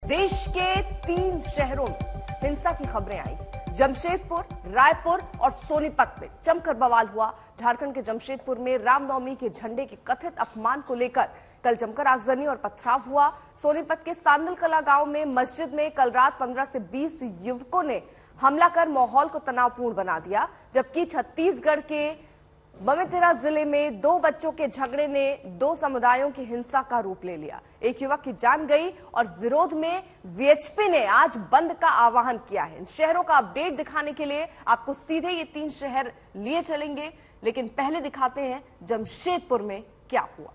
देश के 3 शहरों में हिंसा की खबरें आई। जमशेदपुर, रायपुर और सोनीपत में जमकर बवाल हुआ। झारखंड के जमशेदपुर में रामनवमी के झंडे के कथित अपमान को लेकर कल जमकर आगजनी और पथराव हुआ। सोनीपत के सांदलकला गांव में मस्जिद में कल रात 15 से 20 युवकों ने हमला कर माहौल को तनावपूर्ण बना दिया, जबकि छत्तीसगढ़ के बेमेतरा जिले में 2 बच्चों के झगड़े ने 2 समुदायों की हिंसा का रूप ले लिया। एक युवक की जान गई और विरोध में वीएचपी ने आज बंद का आह्वान किया है। इन शहरों का अपडेट दिखाने के लिए आपको सीधे ये 3 शहर लिए चलेंगे, लेकिन पहले दिखाते हैं जमशेदपुर में क्या हुआ।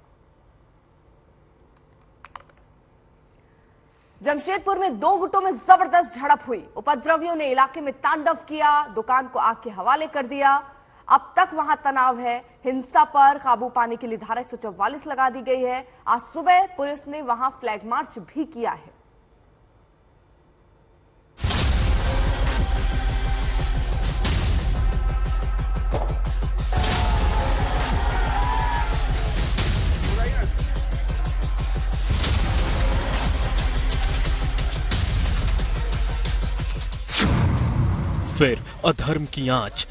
जमशेदपुर में 2 गुटों में जबरदस्त झड़प हुई। उपद्रवियों ने इलाके में तांडव किया, दुकान को आग के हवाले कर दिया। अब तक वहां तनाव है। हिंसा पर काबू पाने के लिए धारा 144 लगा दी गई है। आज सुबह पुलिस ने वहां फ्लैग मार्च भी किया है। फिर अधर्म की आंच,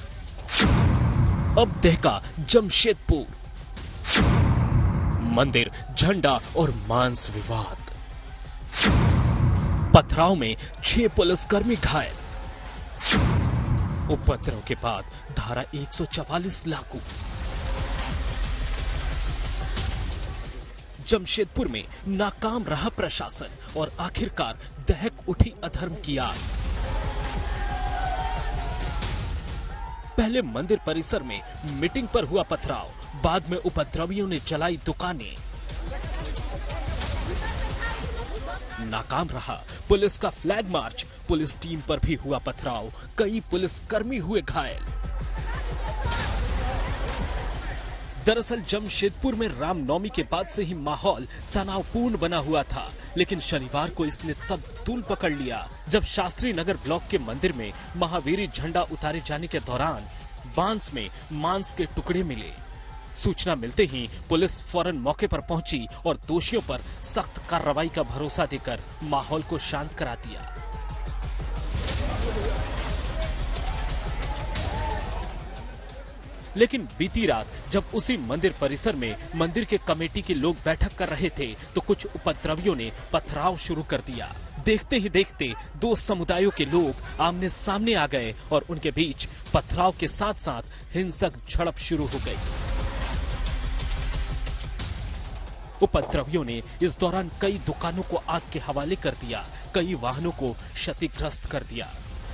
अब दहका जमशेदपुर। मंदिर, झंडा और मांस विवाद। पथराव में 6 पुलिसकर्मी घायल। उपद्रव के बाद धारा 144 लागू। जमशेदपुर में नाकाम रहा प्रशासन और आखिरकार दहक उठी अधर्म की आग। पहले मंदिर परिसर में मीटिंग पर हुआ पथराव, बाद में उपद्रवियों ने जलाई दुकानें। नाकाम रहा पुलिस का फ्लैग मार्च, पुलिस टीम पर भी हुआ पथराव, कई पुलिसकर्मी हुए घायल। दरअसल जमशेदपुर में रामनवमी के बाद से ही माहौल तनावपूर्ण बना हुआ था, लेकिन शनिवार को इसने तब तूल पकड़ लिया जब शास्त्री नगर ब्लॉक के मंदिर में महावीरी झंडा उतारे जाने के दौरान बांस में मांस के टुकड़े मिले। सूचना मिलते ही पुलिस फौरन मौके पर पहुंची और दोषियों पर सख्त कार्रवाई का भरोसा देकर माहौल को शांत करा दिया। लेकिन बीती रात जब उसी मंदिर परिसर में मंदिर के कमेटी के लोग बैठक कर रहे थे तो कुछ उपद्रवियों ने पथराव शुरू कर दिया। देखते ही देखते 2 समुदायों के लोग आमने सामने आ गए और उनके बीच पथराव के साथ साथ हिंसक झड़प शुरू हो गई। उपद्रवियों ने इस दौरान कई दुकानों को आग के हवाले कर दिया, कई वाहनों को क्षतिग्रस्त कर दिया।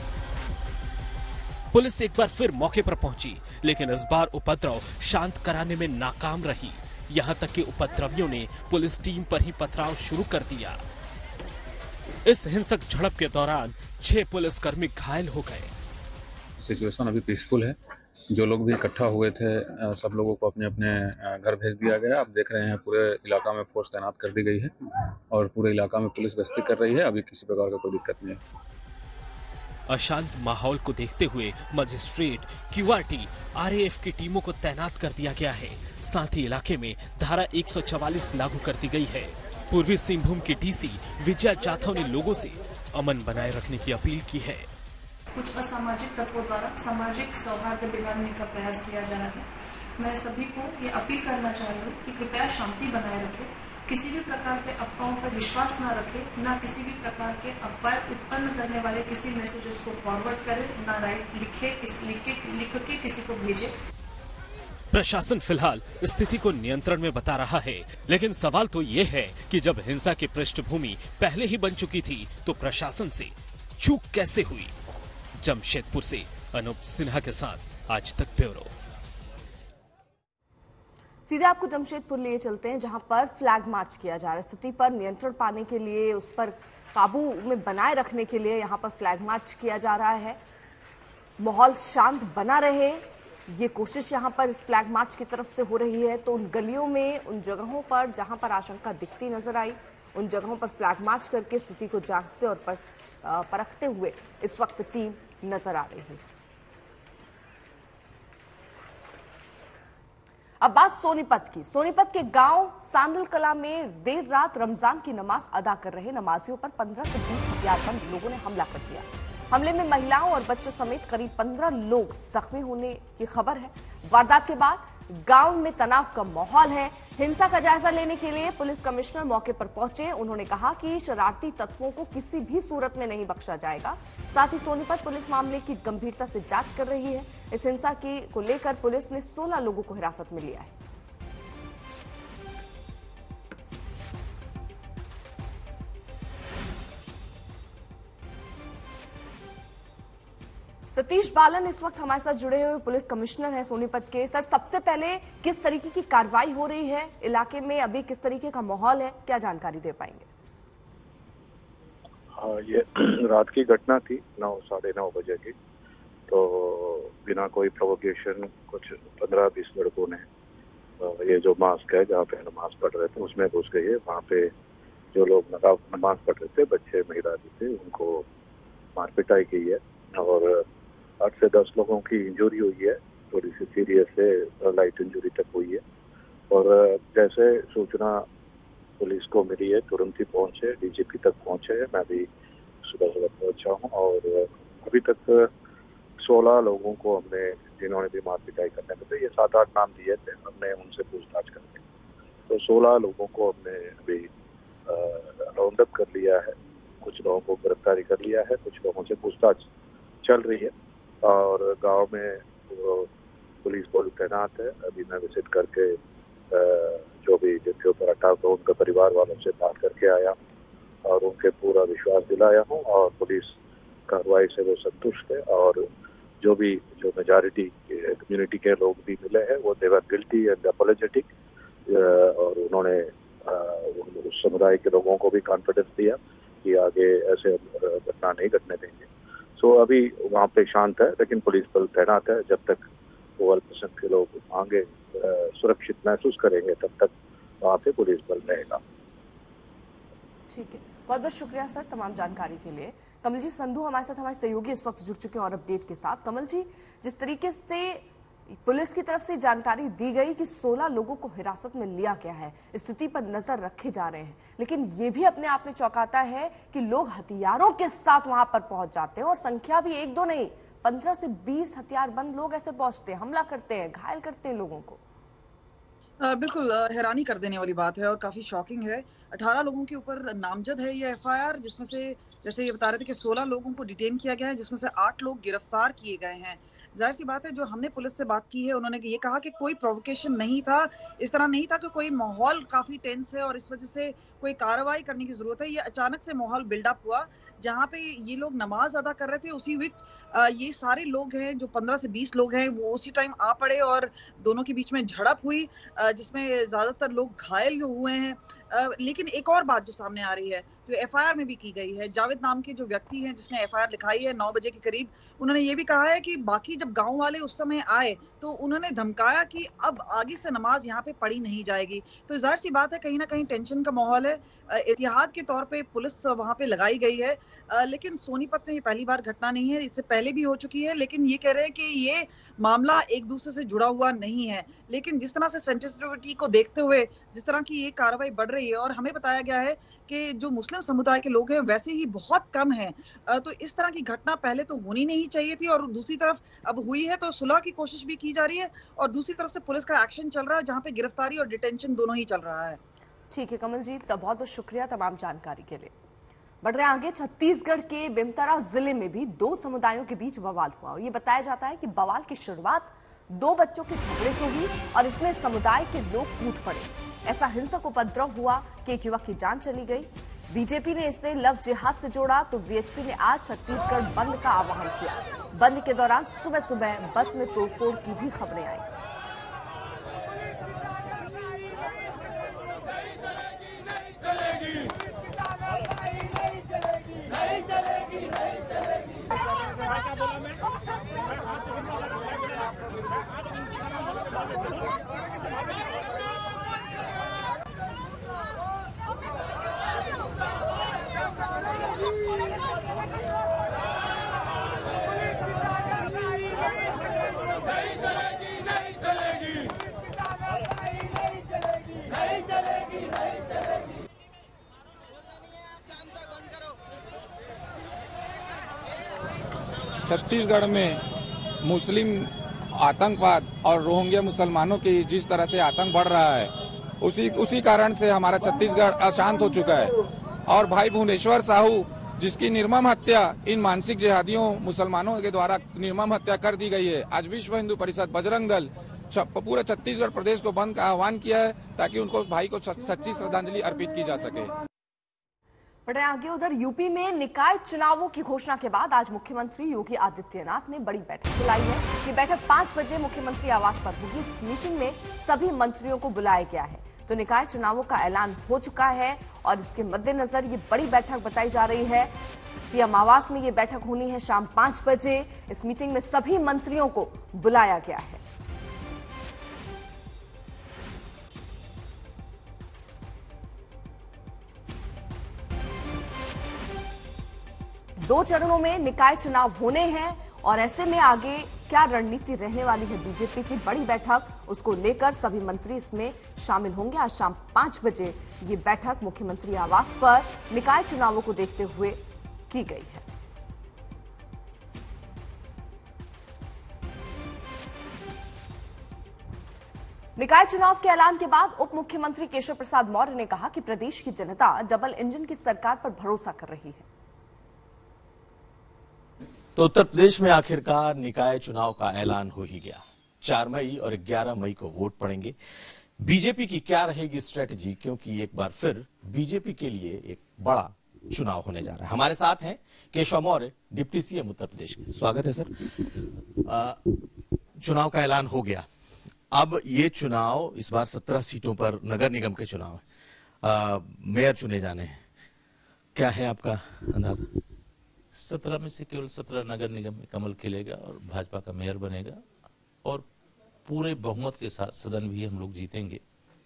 पुलिस एक बार फिर मौके पर पहुंची, लेकिन इस बार उपद्रव शांत कराने में नाकाम रही। यहां तक कि उपद्रवियों ने पुलिस टीम पर ही पथराव शुरू कर दिया। इस हिंसक झड़प के दौरान 6 पुलिसकर्मी घायल हो गए। सिचुएशन अभी पीसफुल है। जो लोग भी इकट्ठा हुए थे सब लोगों को अपने अपने घर भेज दिया गया। आप देख रहे हैं पूरे इलाका में फोर्स तैनात कर दी गई है और पूरे इलाका में पुलिस गश्ती कर रही है। अभी किसी प्रकार का कोई दिक्कत नहीं है। अशांत माहौल को देखते हुए मजिस्ट्रेट, क्यूआरटी, आरएएफ की टीमों को तैनात कर दिया गया है। साथ ही इलाके में धारा 144 लागू कर दी गई है। पूर्वी सिंहभूम की डीसी विजया जाधव ने लोगों से अमन बनाए रखने की अपील की है। कुछ असामाजिक तत्वों द्वारा सामाजिक सौहार्द बिगाड़ने का प्रयास किया जा रहा है। मैं सभी को ये अपील करना चाह रही हूँ कि कृपया शांति बनाए रखें, किसी भी प्रकार के अफवाहों पर विश्वास ना रखें, ना किसी भी प्रकार के अफवाह उत्पन्न करने वाले किसी मैसेजेस को फॉरवर्ड करें, ना लिख के किसी को भेजे। प्रशासन फिलहाल स्थिति को नियंत्रण में बता रहा है, लेकिन सवाल तो ये है कि जब हिंसा की पृष्ठभूमि पहले ही बन चुकी थी तो प्रशासन से चूक कैसे हुई। जमशेदपुर से अनूप सिन्हा के साथ आज तक ब्यूरो। सीधे आपको जमशेदपुर लिए चलते हैं, जहां पर फ्लैग मार्च किया जा रहा है। स्थिति पर नियंत्रण पाने के लिए, उस पर काबू में बनाए रखने के लिए यहां पर फ्लैग मार्च किया जा रहा है। माहौल शांत बना रहे, ये कोशिश यहां पर इस फ्लैग मार्च की तरफ से हो रही है। तो उन गलियों में, उन जगहों पर जहां पर आशंका दिखती नजर आई, उन जगहों पर फ्लैग मार्च करके स्थिति को जांचते और परखते हुए इस वक्त टीम नजर आ रही है। अब बात सोनीपत की। सोनीपत के गांव सांदल कला में देर रात रमजान की नमाज अदा कर रहे नमाजियों पर 15 से 20 हथियारबंद लोगों ने हमला कर दिया। हमले में महिलाओं और बच्चों समेत करीब 15 लोग जख्मी होने की खबर है। वारदात के बाद गांव में तनाव का माहौल है। हिंसा का जायजा लेने के लिए पुलिस कमिश्नर मौके पर पहुंचे। उन्होंने कहा कि शरारती तत्वों को किसी भी सूरत में नहीं बख्शा जाएगा। साथ ही सोनीपत पुलिस मामले की गंभीरता से जांच कर रही है। इस हिंसा को लेकर पुलिस ने 16 लोगों को हिरासत में लिया है। सतीश बालन इस वक्त हमारे साथ जुड़े हुए पुलिस कमिश्नर हैं सोनीपत के। सर, सबसे पहले किस तरीके की कार्रवाई हो रही है इलाके में, अभी किस तरीके का माहौल है, क्या जानकारी दे पाएंगे? हाँ, ये रात की घटना थी 9-9:30 बजे की। तो बिना कोई प्रोवोकेशन कुछ 15-20 लड़कों ने ये जो मास्क है जहाँ पे नमाज पढ़ रहे थे उसमें घुस गए। वहाँ पे जो लोग नमाज पढ़ रहे थे, बच्चे महिला भी थे, उनको मार पिटाई की है और 8 से 10 लोगों की इंजरी हुई है। थोड़ी सी सीरियस से लाइट इंजरी तक हुई है। और जैसे सूचना पुलिस को मिली है तुरंत ही पहुंचे, डीजीपी तक पहुंचे। मैं भी सुबह पहुंचा हूं और अभी तक 16 लोगों को हमने, जिन्होंने भी मार पिटाई करने में थे, ये 7-8 नाम दिए थे, हमने उनसे पूछताछ करके तो 16 लोगों को हमने अभी राउंड अप कर लिया है। कुछ लोगों को गिरफ्तारी कर लिया है, कुछ लोगों से पूछताछ चल रही है और गांव में पुलिस बल तैनात है। अभी मैं विजिट करके जो भी जिनके ऊपर अटैक हो उनके परिवार वालों से बात करके आया और उनके पूरा विश्वास दिलाया हूँ और पुलिस कार्रवाई से वो संतुष्ट है। और जो मेजॉरिटी कम्युनिटी के लोग भी मिले हैं वो देवर गिल्टी एंड अपोलोजेटिक और उन्होंने उस समुदाय के लोगों को भी कॉन्फिडेंस दिया कि आगे ऐसे घटना नहीं घटने देंगे। सो अभी वहाँ पे शांत है, लेकिन पुलिस बल तैनात है। जब तक वो अल्पसंख्यक के लोग आगे सुरक्षित महसूस करेंगे तब तक वहाँ पे पुलिस बल रहेगा। ठीक है, बहुत बहुत शुक्रिया सर तमाम जानकारी के लिए। कमल जी संधू हमारे साथ, हमारे सहयोगी इस वक्त जुड़ चुके हैं और अपडेट के साथ। कमल जी, जिस तरीके से पुलिस की तरफ से जानकारी दी गई कि 16 लोगों को हिरासत में लिया गया है, स्थिति पर नजर रखे जा रहे हैं, लेकिन ये भी अपने आप में चौंकाता है कि लोग हथियारों के साथ वहां पर पहुंच जाते हैं और संख्या भी 1-2 नहीं, 15 से 20 हथियारबंद लोग ऐसे पहुंचते हैं, हमला करते हैं, घायल करते हैं लोगों को। बिल्कुल हैरानी कर देने वाली बात है और काफी शॉकिंग है। 18 लोगों के ऊपर नामजद है ये एफआईआर, जिसमें से जैसे ये बता रहे थे कि 16 लोगों को डिटेन किया गया है, जिसमें से 8 लोग गिरफ्तार किए गए हैं। जाहिर सी बात है, जो हमने पुलिस से बात की है उन्होंने ये कहा कि कोई प्रोवोकेशन नहीं था, इस तरह नहीं था कि कोई माहौल काफी टेंस है और इस वजह से कोई कार्रवाई करने की जरूरत है। ये अचानक से माहौल बिल्डअप हुआ जहाँ पे ये लोग नमाज अदा कर रहे थे, उसी बीच ये सारे लोग हैं जो 15 से 20 लोग हैं वो उसी टाइम आ पड़े और दोनों के बीच में झड़प हुई, जिसमें ज्यादातर लोग घायल हुए हैं। लेकिन एक और बात जो सामने आ रही है, जो एफआईआर में भी की गई है, जावेद नाम के जो व्यक्ति हैं जिसने एफआईआर लिखाई है 9 बजे के करीब, उन्होंने ये भी कहा है कि बाकी जब गांव वाले उस समय आए तो उन्होंने धमकाया कि अब आगे से नमाज यहाँ पे पढ़ी नहीं जाएगी। तो जाहिर सी बात है कहीं ना कहीं टेंशन का माहौल है। एहतियात के तौर पे पुलिस वहां पे लगाई गई है, लेकिन सोनीपत में ये पहली बार घटना नहीं है, इससे पहले भी हो चुकी है। लेकिन ये कह रहे हैं कि ये मामला एक दूसरे से जुड़ा हुआ नहीं है, लेकिन जिस तरह से सेंसिटिविटी को देखते हुए जिस तरह की ये कार्रवाई बढ़ रही है और हमें बताया गया है कि जो मुस्लिम समुदाय के लोग हैं वैसे ही बहुत कम हैं, तो इस तरह की घटना पहले तो होनी नहीं चाहिए थी और दूसरी तरफ अब हुई है तो सुलह की कोशिश भी की जा रही है और दूसरी तरफ से पुलिस का एक्शन चल रहा है जहाँ पे गिरफ्तारी और डिटेंशन दोनों ही चल रहा है। ठीक है कमल जी, बहुत बहुत शुक्रिया तमाम जानकारी के लिए। बढ़ रहे आगे, छत्तीसगढ़ के बेमेतरा जिले में भी 2 समुदायों के बीच बवाल हुआ और ये बताया जाता है कि बवाल की शुरुआत 2 बच्चों के झगड़े से हुई और इसमें समुदाय के लोग कूद पड़े। ऐसा हिंसक उपद्रव हुआ कि एक युवक की जान चली गई। बीजेपी ने इसे लव जिहाद से जोड़ा तो वीएचपी ने आज छत्तीसगढ़ बंद का आह्वान किया। बंद के दौरान सुबह सुबह बस में तोड़फोड़ की भी खबरें आई। छत्तीसगढ़ में मुस्लिम आतंकवाद और रोहिंग्या मुसलमानों की जिस तरह से आतंक बढ़ रहा है, उसी कारण से हमारा छत्तीसगढ़ अशांत हो चुका है। और भाई भुवनेश्वर साहू जिसकी निर्मम हत्या इन मानसिक जिहादियों मुसलमानों के द्वारा निर्मम हत्या कर दी गई है, आज विश्व हिंदू परिषद बजरंग दल पूरे छत्तीसगढ़ प्रदेश को बंद का आह्वान किया है ताकि उनको भाई को सच्ची श्रद्धांजलि अर्पित की जा सके। बढ़े आगे, उधर यूपी में निकाय चुनावों की घोषणा के बाद आज मुख्यमंत्री योगी आदित्यनाथ ने बड़ी बैठक बुलाई है। ये बैठक 5 बजे मुख्यमंत्री आवास पर होगी। इस मीटिंग में सभी मंत्रियों को बुलाया गया है। तो निकाय चुनावों का ऐलान हो चुका है और इसके मद्देनजर ये बड़ी बैठक बताई जा रही है। सीएम आवास में ये बैठक होनी है शाम 5 बजे। इस मीटिंग में सभी मंत्रियों को बुलाया गया है। दो चरणों में निकाय चुनाव होने हैं और ऐसे में आगे क्या रणनीति रहने वाली है बीजेपी की, बड़ी बैठक, उसको लेकर सभी मंत्री इसमें शामिल होंगे। आज शाम 5 बजे ये बैठक मुख्यमंत्री आवास पर निकाय चुनावों को देखते हुए की गई है। निकाय चुनाव के ऐलान के बाद उप मुख्यमंत्री केशव प्रसाद मौर्य ने कहा कि प्रदेश की जनता डबल इंजन की सरकार पर भरोसा कर रही है। तो उत्तर प्रदेश में आखिरकार निकाय चुनाव का ऐलान हो ही गया। 4 मई और 11 मई को वोट पड़ेंगे। बीजेपी की क्या रहेगी स्ट्रेटजी, क्योंकि एक बार फिर बीजेपी के लिए एक बड़ा चुनाव होने जा रहा है। हमारे साथ हैं केशव मौर्य, डिप्टी सीएम उत्तर प्रदेश के। स्वागत है सर। चुनाव का ऐलान हो गया। अब ये चुनाव इस बार 17 सीटों पर नगर निगम के चुनाव है, मेयर चुने जाने हैं, क्या है आपका अंदाजा? 17 में से केवल 17 नगर निगम में कमल खिलेगा और भाजपा का मेयर बनेगा और पूरे बहुमत के साथ सदन भी हम लोग जीतेंगे।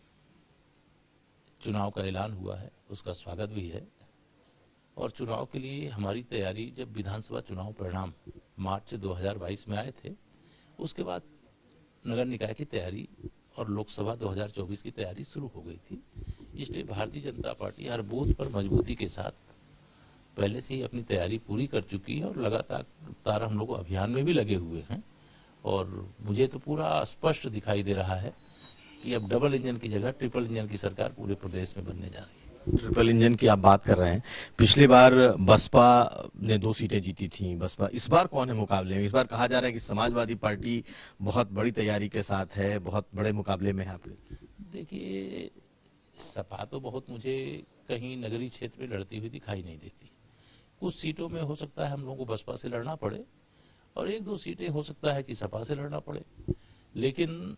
चुनाव का ऐलान हुआ है, उसका स्वागत भी है और चुनाव के लिए हमारी तैयारी, जब विधानसभा चुनाव परिणाम मार्च 2022 में आए थे, उसके बाद नगर निकाय की तैयारी और लोकसभा 2024 की तैयारी शुरू हो गई थी। इसलिए भारतीय जनता पार्टी हर बूथ पर मजबूती के साथ पहले से ही अपनी तैयारी पूरी कर चुकी है और लगातार हम लोग अभियान में भी लगे हुए हैं। और मुझे तो पूरा स्पष्ट दिखाई दे रहा है कि अब डबल इंजन की जगह ट्रिपल इंजन की सरकार पूरे प्रदेश में बनने जा रही है। ट्रिपल इंजन की आप बात कर रहे हैं। पिछली बार बसपा ने 2 सीटें जीती थी। बसपा इस बार कौन है मुकाबले में? इस बार कहा जा रहा है कि समाजवादी पार्टी बहुत बड़ी तैयारी के साथ है, बहुत बड़े मुकाबले में है। देखिए, सपा तो बहुत मुझे कहीं नगरीय क्षेत्र में लड़ती हुई दिखाई नहीं देती। कुछ सीटों में हो सकता है हम लोगों को बसपा से लड़ना पड़े और 1-2 सीटें हो सकता है कि सपा से लड़ना पड़े, लेकिन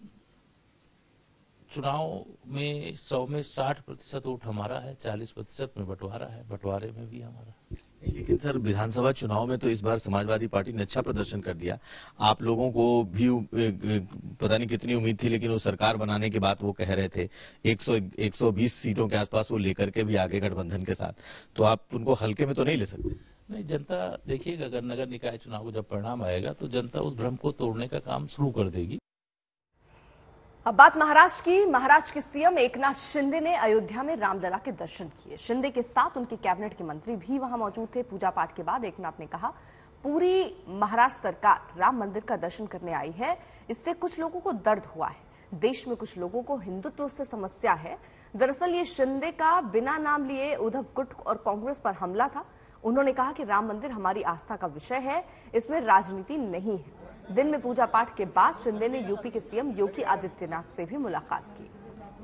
चुनाव में 100 में 60% वोट हमारा है, 40% में बंटवारा है, बंटवारे में भी हमारा। लेकिन सर, विधानसभा चुनाव में तो इस बार समाजवादी पार्टी ने अच्छा प्रदर्शन कर दिया। आप लोगों को भी पता नहीं कितनी उम्मीद थी, लेकिन वो सरकार बनाने के बाद वो कह रहे थे 120 सीटों के आसपास वो लेकर के भी आगे गठबंधन के साथ, तो आप उनको हल्के में तो नहीं ले सकते। नहीं, जनता देखिएगा, अगर नगर निकाय चुनाव को जब परिणाम आएगा तो जनता उस भ्रम को तोड़ने का काम शुरू कर देगी। अब बात महाराष्ट्र की। महाराष्ट्र के सीएम एकनाथ शिंदे ने अयोध्या में रामलला के दर्शन किए। शिंदे के साथ उनके कैबिनेट के मंत्री भी वहां मौजूद थे। पूजा पाठ के बाद एकनाथ ने कहा, पूरी महाराष्ट्र सरकार राम मंदिर का दर्शन करने आई है। इससे कुछ लोगों को दर्द हुआ है। देश में कुछ लोगों को हिंदुत्व से समस्या है। दरअसल ये शिंदे का बिना नाम लिए उद्धव गुट और कांग्रेस पर हमला था। उन्होंने कहा कि राम मंदिर हमारी आस्था का विषय है, इसमें राजनीति नहीं है। दिन में पूजा पाठ के बाद शिंदे ने यूपी के सीएम योगी आदित्यनाथ से भी मुलाकात की।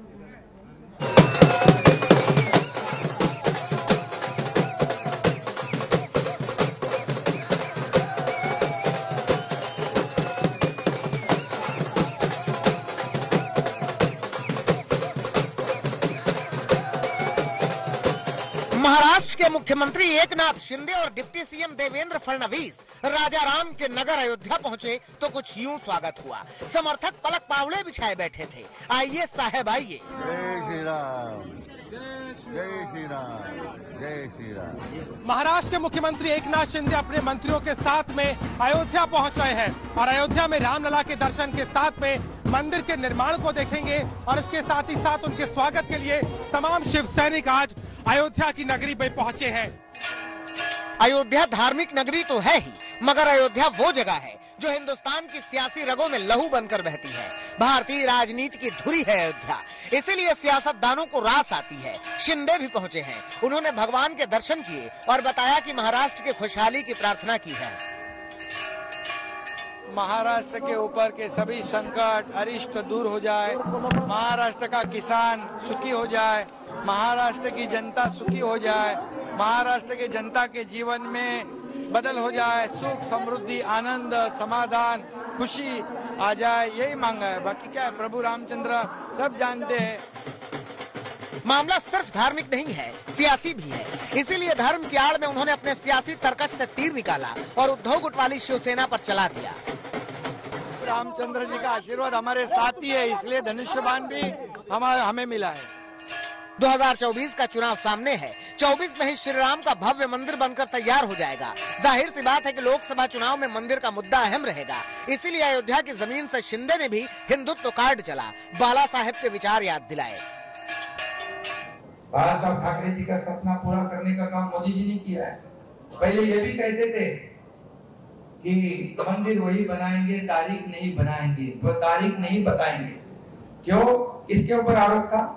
महाराष्ट्र के मुख्यमंत्री एकनाथ शिंदे और डिप्टी सीएम देवेंद्र फडणवीस राजा राम के नगर अयोध्या पहुंचे तो कुछ यूं स्वागत हुआ। समर्थक पलक पावड़े बिछाए बैठे थे। आइए साहब आइए। जय श्री राम, जय श्री राम, जय श्री राम। महाराष्ट्र के मुख्यमंत्री एकनाथ शिंदे अपने मंत्रियों के साथ में अयोध्या पहुंच रहे हैं और अयोध्या में रामलला के दर्शन के साथ में मंदिर के निर्माण को देखेंगे और इसके साथ ही साथ उनके स्वागत के लिए तमाम शिव सैनिक आज अयोध्या की नगरी में पहुंचे हैं। अयोध्या धार्मिक नगरी तो है ही, मगर अयोध्या वो जगह है जो हिंदुस्तान की सियासी रगों में लहू बनकर बहती है। भारतीय राजनीति की धुरी है अयोध्या, इसीलिए सियासतदानों को रास आती है। शिंदे भी पहुंचे हैं, उन्होंने भगवान के दर्शन किए और बताया कि महाराष्ट्र की खुशहाली की प्रार्थना की है। महाराष्ट्र के ऊपर के सभी संकट अरिष्ट दूर हो जाए, महाराष्ट्र का किसान सुखी हो जाए, महाराष्ट्र की जनता सुखी हो जाए, महाराष्ट्र के जनता के जीवन में बदल हो जाए, सुख समृद्धि आनंद समाधान खुशी आ जाए, यही मांगा है। बाकी क्या है, प्रभु रामचंद्र सब जानते हैं। मामला सिर्फ धार्मिक नहीं है, सियासी भी है। इसीलिए धर्म की आड़ में उन्होंने अपने सियासी तर्कश से तीर निकाला और उद्धव गुटवाली शिवसेना पर चला दिया। रामचंद्र जी का आशीर्वाद हमारे साथ ही है, इसलिए धनुष्यबाण भी हमें मिला है। 2024 का चुनाव सामने है। 24 में ही श्री राम का भव्य मंदिर बनकर तैयार हो जाएगा। जाहिर सी बात है कि लोकसभा चुनाव में मंदिर का मुद्दा अहम रहेगा। इसीलिए अयोध्या की जमीन से शिंदे ने भी हिंदुत्व कार्ड चला, बाला साहेब के विचार याद दिलाए। बाला साहब ठाकरे जी का सपना पूरा करने का काम मोदी जी ने किया है। पहले ये भी कहते थे कि मंदिर वही बनाएंगे, तारीख नहीं बनाएंगे, वो तारीख नहीं बताएंगे। क्यों? किसके ऊपर आरोप था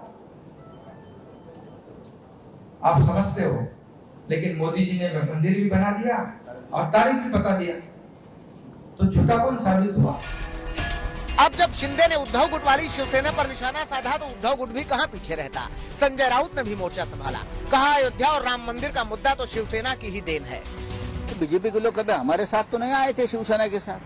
आप समझते हो, लेकिन मोदी जी ने मंदिर भी बना दिया और तारीख भी बता दिया, तो झूठा कौन साबित हुआ? अब जब शिंदे ने उद्धव गुटवाली शिवसेना पर निशाना साधा तो उद्धव गुट भी कहां पीछे रहता। संजय राउत ने भी मोर्चा संभाला, कहा अयोध्या और राम मंदिर का मुद्दा तो शिवसेना की ही देन है। तो बीजेपी के लोग कभी हमारे साथ तो नहीं आए थे शिवसेना के साथ।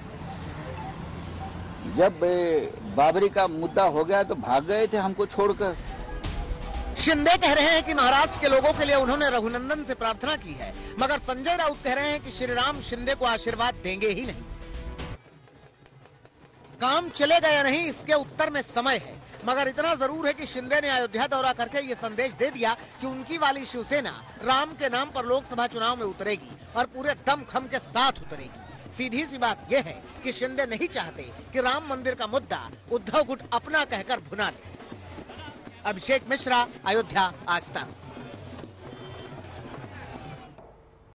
जब बाबरी का मुद्दा हो गया तो भाग गए थे हमको छोड़कर। शिंदे कह रहे हैं कि महाराष्ट्र के लोगों के लिए उन्होंने रघुनंदन से प्रार्थना की है, मगर संजय राउत कह रहे हैं कि श्री राम शिंदे को आशीर्वाद देंगे ही नहीं। काम चलेगा या नहीं, इसके उत्तर में समय है, मगर इतना जरूर है कि शिंदे ने अयोध्या दौरा करके ये संदेश दे दिया कि उनकी वाली शिवसेना राम के नाम पर लोकसभा चुनाव में उतरेगी और पूरे दमखम के साथ उतरेगी। सीधी सी बात यह है कि शिंदे नहीं चाहते कि राम मंदिर का मुद्दा उद्धव गुट अपना कहकर भुना ले। अभिषेक मिश्रा, अयोध्या, आज तक।